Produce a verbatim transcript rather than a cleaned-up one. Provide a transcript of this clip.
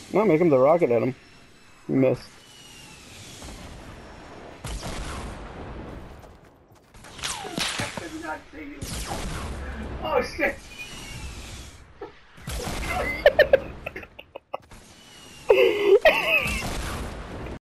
No, make him the rocket at him. You missed. I did not see you. Oh shit!